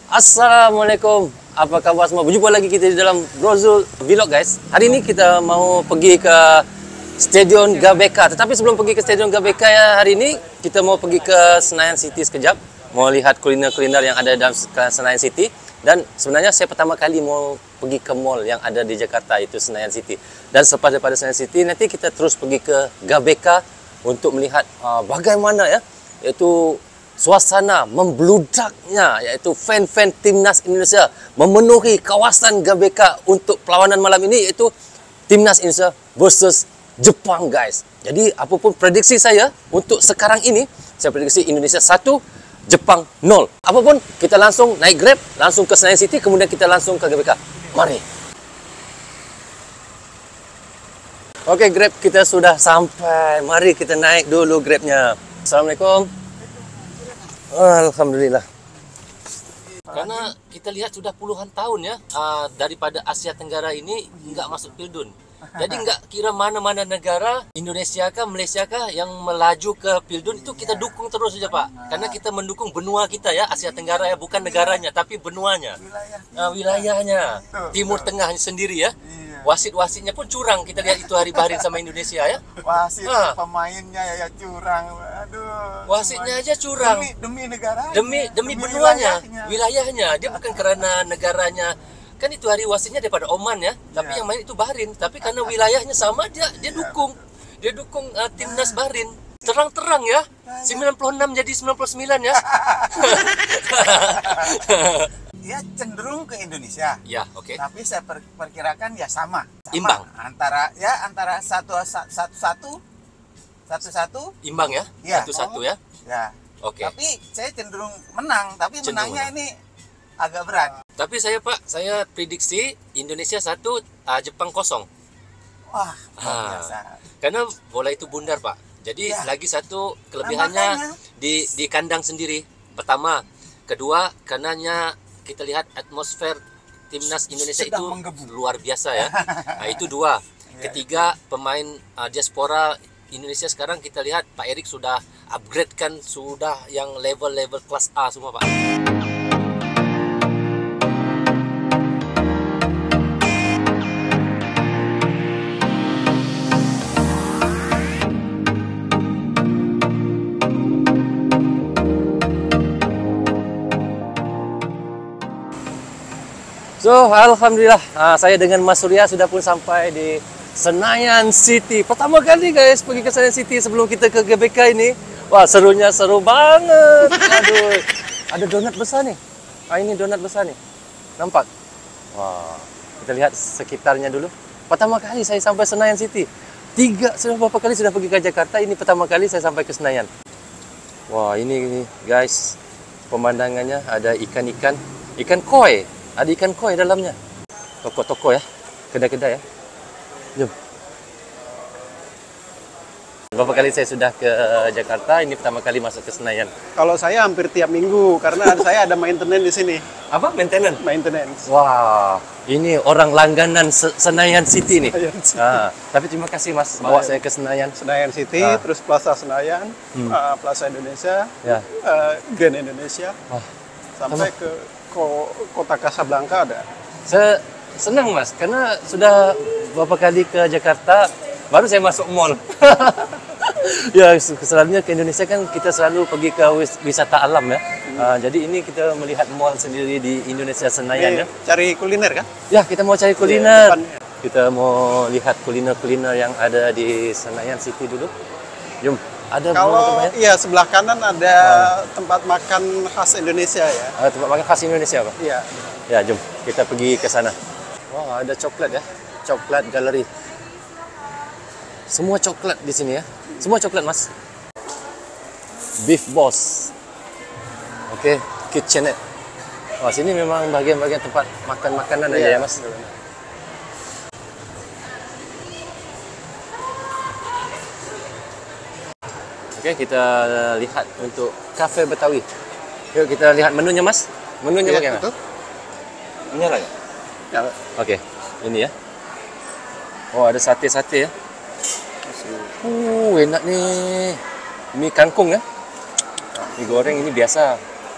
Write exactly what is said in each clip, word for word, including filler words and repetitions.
Assalamualaikum, apa khabar semua? Berjumpa lagi kita di dalam Brozul Vlog, guys. Hari ini kita mau pergi ke Stadion Gbk. Tetapi sebelum pergi ke Stadion Gbk ya, hari ini kita mau pergi ke Senayan City sekejap. Mau lihat kuliner-kuliner yang ada dalam Senayan City. Dan sebenarnya saya pertama kali mau pergi ke mall yang ada di Jakarta, itu Senayan City. Dan selepas daripada Senayan City, nanti kita terus pergi ke Gbk untuk melihat uh, bagaimana ya, iaitu suasana membludaknya, iaitu fan-fan Timnas Indonesia memenuhi kawasan Gbk untuk perlawanan malam ini, iaitu Timnas Indonesia versus Jepang, guys. Jadi apapun prediksi saya untuk sekarang ini, saya prediksi Indonesia satu, Jepang nol. Apapun, kita langsung naik Grab, langsung ke Senayan City, kemudian kita langsung ke Gbk. Mari. Oke, Grab kita sudah sampai. Mari kita naik dulu Grabnya. Assalamualaikum. Alhamdulillah. Karena kita lihat sudah puluhan tahun ya, uh, daripada Asia Tenggara ini nggak masuk Pildun. Jadi nggak kira mana-mana negara, Indonesia kah, Malaysia kah yang melaju ke Pildun, itu kita dukung terus saja, Pak. Karena kita mendukung benua kita ya, Asia Tenggara ya, bukan negaranya, tapi benuanya. Uh, wilayahnya. Timur Tengah sendiri ya. Wasit-wasitnya pun curang, kita lihat itu hari Bahrain sama Indonesia ya. Wasit, nah, pemainnya ya, ya curang. Aduh. Wasitnya aja curang. Demi, demi negara. Demi demi, demi benuanya, wilayahnya. wilayahnya. Dia bukan karena negaranya. Kan itu hari wasitnya daripada Oman ya, tapi ya. yang main itu Bahrain. Tapi karena wilayahnya sama, dia dia dukung. Dia dukung uh, timnas Bahrain. Terang-terang ya. sembilan puluh enam jadi sembilan puluh sembilan ya. Dia cenderung ke Indonesia. Ya, oke. Okay. Tapi saya per perkirakan ya sama. sama. Imbang. Antara ya antara satu satu satu satu satu. Imbang ya. ya. Satu satu ya. Ya. Oke. Okay. Tapi saya cenderung menang. Tapi cenderung menangnya menang. ini agak berat. Tapi saya Pak, saya prediksi Indonesia satu, uh, Jepang kosong. Wah, ha. luar biasa. Karena bola itu bundar Pak. Jadi ya. lagi satu kelebihannya nah, di di kandang sendiri. Pertama, kedua karenanya kita lihat atmosfer timnas Indonesia sedang itu menggebu. luar biasa ya. Nah, itu dua. Ketiga, pemain uh, diaspora Indonesia sekarang kita lihat Pak Erik sudah upgrade kan, sudah yang level-level kelas A semua Pak. So, alhamdulillah, nah, saya dengan Mas Surya sudah pun sampai di Senayan City. Pertama kali guys pergi ke Senayan City sebelum kita ke G B K ini. Wah, serunya seru banget. Aduh, ada donat besar nih. Ah, ini donat besar nih. Nampak? Wah, kita lihat sekitarnya dulu. Pertama kali saya sampai Senayan City. Tiga, sudah berapa kali sudah pergi ke Jakarta, ini pertama kali saya sampai ke Senayan. Wah, ini guys, pemandangannya ada ikan-ikan, ikan koi. Ada ikan koi dalamnya. Toko-toko ya, kedai-kedai ya. Jom. Berapa kali saya sudah ke Jakarta, ini pertama kali masuk ke Senayan. Kalau saya hampir tiap minggu, karena saya ada maintenance di sini. Apa? Maintenance? Maintenance. Wah, ini orang langganan Senayan City nih. Senayan City. Ah, tapi terima kasih Mas, bawa saya ke Senayan. Senayan City, ah. terus Plaza Senayan, hmm. uh, Plaza Indonesia, ya. uh, Grand Indonesia, Wah. sampai Sama. ke Kota Casablanca ada. Saya senang Mas, karena sudah beberapa kali ke Jakarta, baru saya masuk mall. Ya, selalunya ke Indonesia kan kita selalu pergi ke wisata alam ya. Hmm. Uh, jadi ini kita melihat mall sendiri di Indonesia Senayan. Ini, ya. Cari kuliner kan? Ya, kita mau cari kuliner. Ya, kita mau lihat kuliner-kuliner yang ada di Senayan City dulu. Jom. Ada kalau iya sebelah kanan ada oh. tempat makan khas Indonesia ya. Ada tempat makan khas Indonesia Pak? Iya. Ya, jom kita pergi ke sana. Wah, ada coklat ya. Coklat galeri. Semua coklat di sini ya. Semua coklat Mas. Beef Boss. Oke, okay. Kitchenette. Wah, sini memang bagian-bagian tempat makan makanan aja ya Mas. Oke, kita lihat untuk Cafe Betawi. Yuk kita lihat menunya Mas. Menunya ya, bagaimana? Menyala nggak? Ya. Oke, ini ya. Oh, ada sate-sate ya. Uh, enak nih. Mie kangkung ya. Mie goreng ini biasa.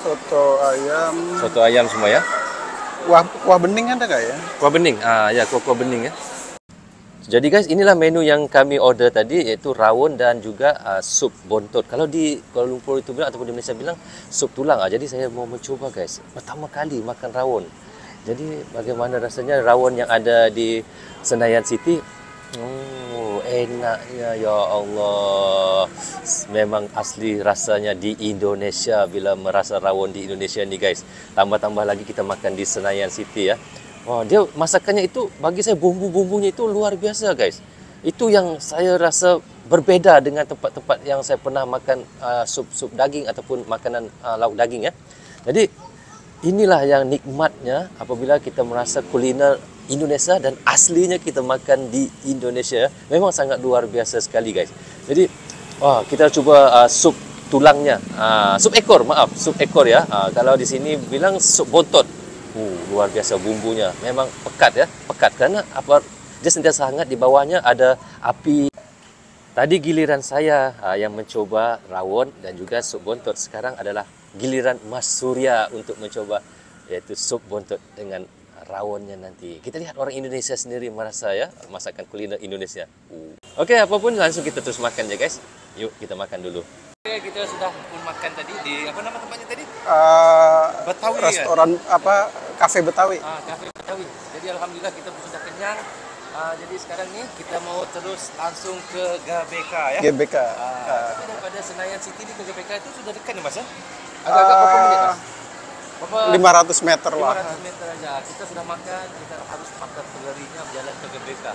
Soto ayam. Soto ayam semua ya. Kuah, kuah bening ada nggak ya? Kuah bening. Ah ya, kuah, kuah bening ya. Jadi guys, inilah menu yang kami order tadi, iaitu rawon dan juga uh, sup bontot. Kalau di Kuala Lumpur itu bilang ataupun di Malaysia bilang sup tulang. Ah, jadi saya mau mencoba guys, pertama kali makan rawon. Jadi bagaimana rasanya rawon yang ada di Senayan City? Oh, enaknya ya Allah. Memang asli rasanya di Indonesia bila merasa rawon di Indonesia ni guys. Tambah-tambah lagi kita makan di Senayan City ya. Wah, dia masakannya itu bagi saya bumbu-bumbunya itu luar biasa guys. Itu yang saya rasa berbeza dengan tempat-tempat yang saya pernah makan uh, sup-sup daging ataupun makanan uh, lauk daging ya. Jadi inilah yang nikmatnya apabila kita merasa kuliner Indonesia dan aslinya kita makan di Indonesia. Memang sangat luar biasa sekali guys. Jadi wah, kita cuba uh, sup tulangnya, uh, sup ekor, maaf, sup ekor ya. Uh, kalau di sini bilang sup bontot. Uh, luar biasa bumbunya. Memang pekat ya, pekat karena apa? Dia sentiasa hangat, di bawahnya ada api. Tadi giliran saya uh, yang mencoba rawon dan juga sup bontot. Sekarang adalah giliran Mas Surya untuk mencoba yaitu sup bontot dengan rawonnya nanti. Kita lihat orang Indonesia sendiri merasa ya masakan kuliner Indonesia. Uh. Oke, apapun langsung kita terus makan ya guys. Yuk kita makan dulu. Oke, kita sudah pun makan tadi di apa nama tempatnya tadi? Uh, Betawi restoran kan? apa? Kafe Betawi. Ah, kafe Betawi. Jadi alhamdulillah kita sudah kenyang. Uh, jadi sekarang nih kita mau terus langsung ke G B K ya. G B K. Uh, Uh, tapi daripada Senayan City di G B K itu sudah dekat nih Mas ya? Agak-agak uh, berapa menit Mas? Berapa? lima ratus meter lah. lima ratus meter aja. Kita sudah makan, kita harus makan pelarinya berjalan ke G B K.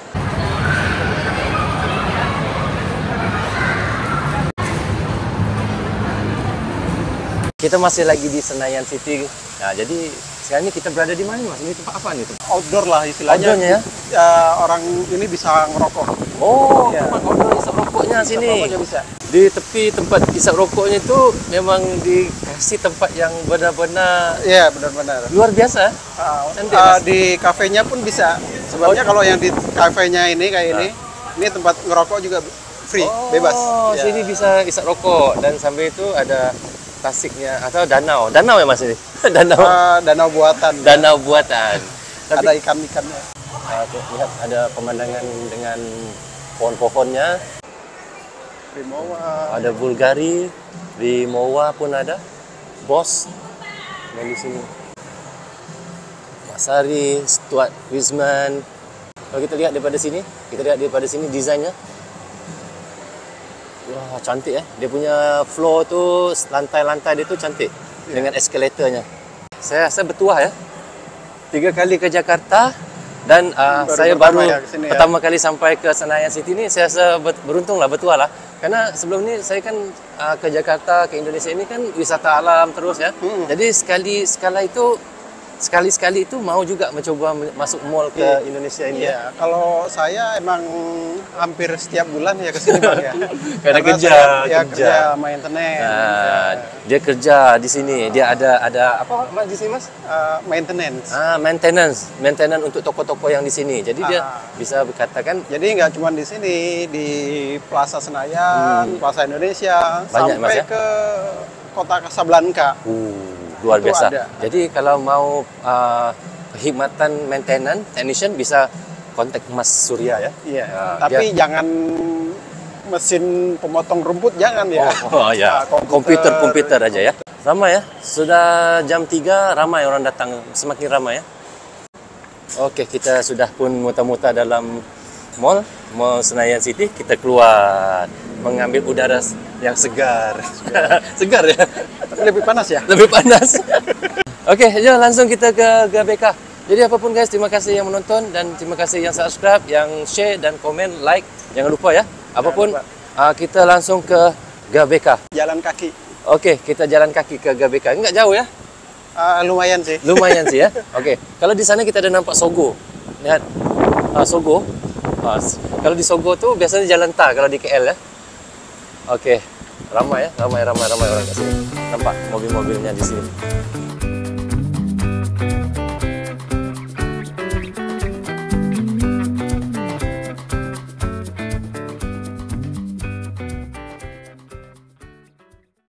Kita masih lagi di Senayan City. Nah, jadi sekarang ini kita berada di mana Mas? Ini tempat apa nih? Tempat Outdoor lah istilahnya. outdoornya ya? Uh, orang ini bisa ngerokok. Oh, Ya. tempat outdoor isap rokoknya Isap sini. rokoknya bisa. Di tepi tempat isap rokoknya itu memang dikasih tempat yang benar-benar Iya, benar-benar. luar biasa. Uh, Cantik, uh, Mas. di kafenya pun bisa. Sebabnya kalau yang di kafenya ini kayak ini, ini tempat ngerokok juga free, Oh, bebas. Ya. sini bisa isap rokok dan sambil itu ada tasiknya atau danau. Danau ya Mas ini? danau. Uh, danau buatan. Danau buatan. Tapi Ada ikan-ikannya. uh, tuh, lihat ada pemandangan dengan pohon-pohonnya. Rimowa. Ada Bulgari, Rimowa pun ada. Bos dan di sini. Masari, Stuart Wisman. Kalau kita lihat daripada sini, kita lihat daripada sini desainnya. Wah, cantik ya. Dia punya floor tu, lantai-lantai dia tu cantik. Yeah. Dengan eskalatornya. Saya rasa bertuah ya. Tiga kali ke Jakarta dan uh, Baru saya pertama baru ya kesini ya. pertama kali sampai ke Senayan City ni. Saya rasa beruntung lah, bertuah lah. Karena sebelum ni saya kan uh, ke Jakarta, ke Indonesia ini kan wisata alam terus ya. Hmm. Jadi sekali sekala itu sekali-sekali itu mau juga mencoba masuk mall ke Iya. Indonesia ini Iya, kalau saya emang hampir setiap bulan ya ke sini Bang ya. Karena kerja, saya, ya, kerja. kerja maintenance. Nah, ya. dia kerja di sini. Dia ada ada apa Mas di sini Mas? Uh, maintenance. Ah, maintenance, maintenance untuk toko-toko yang di sini. Jadi dia Ah. bisa berkatakan Jadi nggak cuma di sini, di Plaza Senayan, Plaza Indonesia, Banyak, Mas, sampai ya? ke kota Casablanca. uh, luar Itu biasa. ada. Jadi kalau mau uh, perkhidmatan maintenance technician bisa kontak Mas Surya ya. Iya. Ah, Tapi dia- jangan mesin pemotong rumput jangan ya. Oh, oh ya, Ah, komputer-komputer aja ya. Ramai ya, sudah jam tiga ramai orang datang, semakin ramai ya. Oke, kita sudah pun muter-muter dalam mall, Mall Senayan City. Kita keluar mengambil udara yang segar. Segar ya, Tapi lebih panas ya. lebih panas. Oke, yuk langsung kita ke G B K. Jadi apapun guys, terima kasih yang menonton dan terima kasih yang subscribe, yang share dan komen, like. Jangan lupa ya. Apapun lupa. uh, kita langsung ke G B K. Jalan kaki. Oke, kita jalan kaki ke G B K. Enggak jauh ya? Ah, lumayan sih. Lumayan sih ya. Oke, kalau di sana kita ada nampak Sogo. Lihat, uh, Sogo. Uh, kalau di Sogo tuh biasanya jalan tar kalau di K L ya. Oke, ramai ya, ramai ramai ramai orang di sini. Nampak mobil-mobilnya di sini.